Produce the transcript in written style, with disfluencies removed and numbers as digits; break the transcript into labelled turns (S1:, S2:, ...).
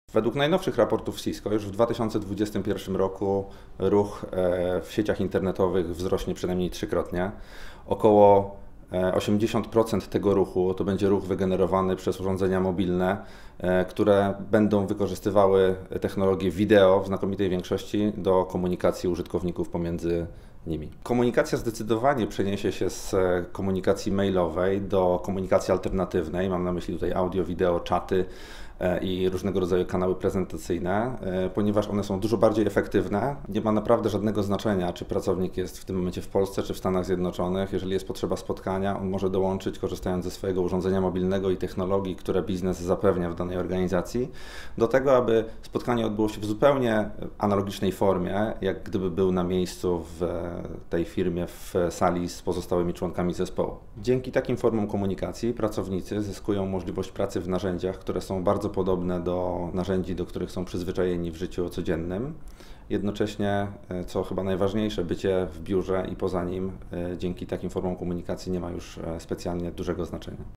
S1: Według najnowszych raportów Cisco już w 2021 roku ruch w sieciach internetowych wzrośnie przynajmniej trzykrotnie. Około 80% tego ruchu to będzie ruch wygenerowany przez urządzenia mobilne, które będą wykorzystywały technologię wideo w znakomitej większości do komunikacji użytkowników pomiędzy nimi. Komunikacja zdecydowanie przeniesie się z komunikacji mailowej do komunikacji alternatywnej. Mam na myśli tutaj audio, wideo, czaty i różnego rodzaju kanały prezentacyjne, ponieważ one są dużo bardziej efektywne. Nie ma naprawdę żadnego znaczenia, czy pracownik jest w tym momencie w Polsce, czy w Stanach Zjednoczonych. Jeżeli jest potrzeba spotkania, on może dołączyć, korzystając ze swojego urządzenia mobilnego i technologii, które biznes zapewnia w danej organizacji, do tego, aby spotkanie odbyło się w zupełnie analogicznej formie, jak gdyby był na miejscu w tej firmie, w sali z pozostałymi członkami zespołu. Dzięki takim formom komunikacji pracownicy zyskują możliwość pracy w narzędziach, które są bardzo podobne do narzędzi, do których są przyzwyczajeni w życiu codziennym. Jednocześnie, co chyba najważniejsze, bycie w biurze i poza nim dzięki takim formom komunikacji nie ma już specjalnie dużego znaczenia.